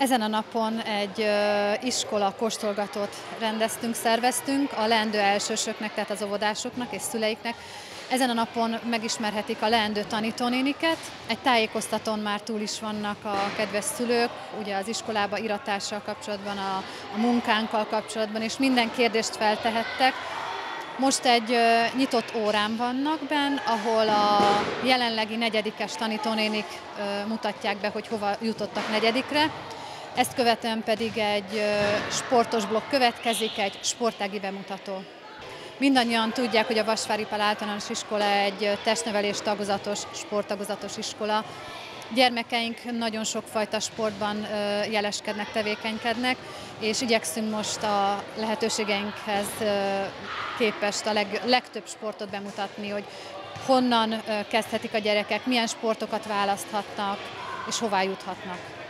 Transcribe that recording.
Ezen a napon egy iskola kóstolgatót szerveztünk a leendő elsősöknek, tehát az óvodásoknak és szüleiknek. Ezen a napon megismerhetik a leendő tanítónéniket. Egy tájékoztatón már túl is vannak a kedves szülők, ugye az iskolába iratással kapcsolatban, a munkánkkal kapcsolatban, és minden kérdést feltehettek. Most egy nyitott órán vannak benn, ahol a jelenlegi negyedikes tanítónénik mutatják be, hogy hova jutottak negyedikre. Ezt követően pedig egy sportos blokk következik, egy sportági bemutató. Mindannyian tudják, hogy a Vasvári Pál Általános Iskola egy testnevelés tagozatos, sporttagozatos iskola. Gyermekeink nagyon sokfajta sportban jeleskednek, tevékenykednek, és igyekszünk most a lehetőségeinkhez képest a legtöbb sportot bemutatni, hogy honnan kezdhetik a gyerekek, milyen sportokat választhatnak, és hová juthatnak.